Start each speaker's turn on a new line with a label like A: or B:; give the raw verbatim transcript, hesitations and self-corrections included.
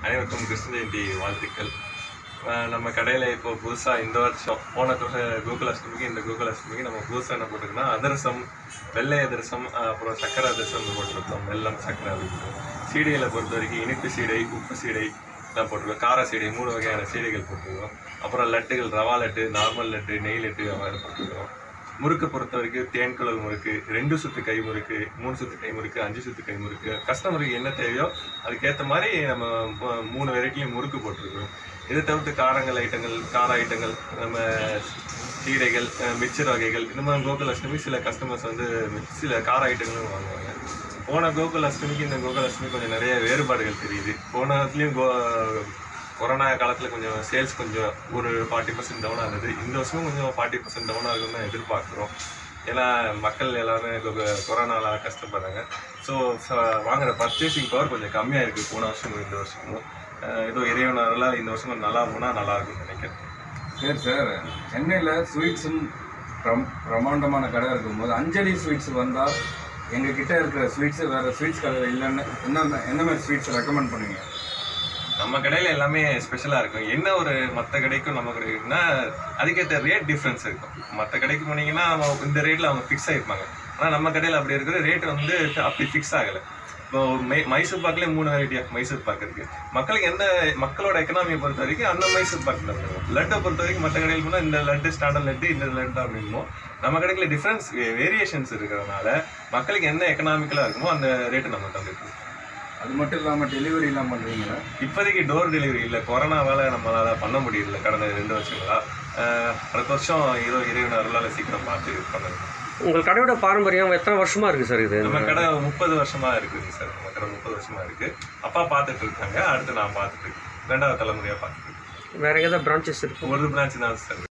A: அனைவருக்கும் கிருஷ்ண ஜெயந்தி வாழ்த்துக்கள். நம்ம கடையில் இப்போ புதுசாக இந்த வருஷம் போன கோகுல அஷ்டமிக்கு இந்த கோகுல அஷ்டமிக்கு நம்ம புதுசாக என்ன போட்டிருக்கோம்னா அதிரசம், வெள்ளை அதிரசம், அப்புறம் சக்கரை அதிரசம் போட்டிருக்கோம். வெல்லம் சக்கரை அதிரசம். சீடைகளை பொறுத்த வரைக்கும் இனிப்பு சீடை, உப்பு சீடை தான் போட்டிருக்கோம். கார சீடை, மூணு வகையான சீடைகள் போட்டிருக்கோம். அப்புறம் லட்டுகள், ரவா லட்டு, நார்மல் லட்டு, நெய் லட்டு மாதிரி போட்டிருக்கோம். முறுக்கு பொறுத்த வரைக்கும் தேன்குழல் முறுக்கு, ரெண்டு சுத்து கை முறுக்கு, மூணு சுத்து கை முறுக்கு, அஞ்சு சுத்து கை முறுக்கு, கஸ்டமருக்கு என்ன தேவையோ அதுக்கேற்ற மாதிரி நம்ம மூணு வெரைட்டிலையும் முறுக்கு போட்டிருக்கோம். இதை தவிர்த்து காரங்கள் ஐட்டங்கள், கார ஐட்டங்கள், நம்ம சீடைகள், மிக்சர் வகைகள், இந்த மாதிரி கோகுல அஷ்டமி சில கஸ்டமர்ஸ் வந்து சில கார ஐட்டங்களும் வாங்குவாங்க. போன கோகுல அஷ்டமிக்கு இந்த கோகுல அஷ்டமி கொஞ்சம் நிறைய வேறுபாடுகள் தெரியுது. போனதுலேயும் கோ கொரோனா காலத்தில் கொஞ்சம் சேல்ஸ் கொஞ்சம் ஒரு ஃபார்ட்டி பர்சன்ட் டவுன் ஆகுது. இந்த வருஷமும் கொஞ்சம் ஃபார்ட்டி பர்சன்ட் டவுன் ஆகுதுன்னு தான் எதிர்பார்க்குறோம். ஏன்னா மக்கள் எல்லாருமே கொரோனாவில் கஷ்டப்படுறாங்க. ஸோ வாங்குகிற பர்ச்சேசிங் பவர் கொஞ்சம் கம்மியாக இருக்குது போன வருஷமும் இந்த வருஷமும். ஏதோ இறைவனால இந்த வருஷம் நல்லா போனால் நல்லா இருக்கும்னு நினைக்கிறேன்.
B: சரி சார், சென்னையில் ஸ்வீட்ஸும் பிரம் பிரம்மாண்டமான கடை இருக்கும்போது அஞ்சலி ஸ்வீட்ஸ் வந்தால் எங்கள் கிட்டே இருக்கிற ஸ்வீட்ஸு வேறு ஸ்வீட்ஸ் கடையில் இல்லைன்னு என்ன என்ன மாதிரி ஸ்வீட்ஸ் ரெக்கமெண்ட் பண்ணுவீங்க?
A: நம்ம கடையில் எல்லாமே ஸ்பெஷலாக இருக்கும். என்ன ஒரு மற்ற கடைக்கும் நம்ம கடைக்குன்னா அதுக்கேற்ற ரேட் டிஃப்ரென்ஸ் இருக்கும். மற்ற கடைக்கு போனீங்கன்னா இந்த ரேட்டில் அவங்க ஃபிக்ஸ் ஆகிருப்பாங்க. ஆனால் நம்ம கடையில் அப்படி இருக்கிற ரேட் வந்து அப்படி ஃபிக்ஸ் ஆகலை. இப்போ மை மைசூர் பாக்கிலே மூணு வெரைட்டி ஆஃப் மைசூர் பாக்கு இருக்குது. மக்களுக்கு எந்த மக்களோட எக்கனாமியை பொறுத்த வரைக்கும் அந்த மைசூர் பாக்கில் இருக்கும். லட்டை பொறுத்த வரைக்கும் மற்ற கடையில் போனால் இந்த லட்டு ஸ்டாண்டர்ட் லட்டு, இந்த லட்டு அப்படின்மோ நம்ம கடையில் டிஃப்ரென்ஸ் வேரியேஷன்ஸ் இருக்கிறதுனால மக்களுக்கு என்ன எக்கனாமிக்கலாக இருக்குமோ அந்த ரேட்டு நம்ம தந்துருக்கு.
B: அது மட்டும் இல்லாமல் டெலிவரி எல்லாம் பண்ணுறீங்களா?
A: இப்போதைக்கு டோர் டெலிவரி இல்லை. கொரோனாவால் நம்மளால் பண்ண முடியல கடந்த ரெண்டு வருஷங்களா. அடுத்த வருஷம் ஏதோ இறைவன் அருளால் சீக்கிரம் பார்த்து பண்ணுங்க.
C: உங்கள் கடையோட பாரம்பரியம் எத்தனை வருஷமாக இருக்குது சார்? இது
A: நம்ம கடை முப்பது வருஷமாக இருக்குதுங்க சார். நம்ம கடை முப்பது வருஷமாக இருக்குது. அப்பா பார்த்துட்டு இருக்காங்க, அடுத்து நான் பார்த்துட்டு இருக்கேன். ரெண்டாவது தலைமுறையாக பார்த்துட்டு இருக்கேன்.
C: வேறு எதாவது பிரான்ச்சஸ் இருக்குது?
A: ஒரு பிரான்ச் தான் சார்.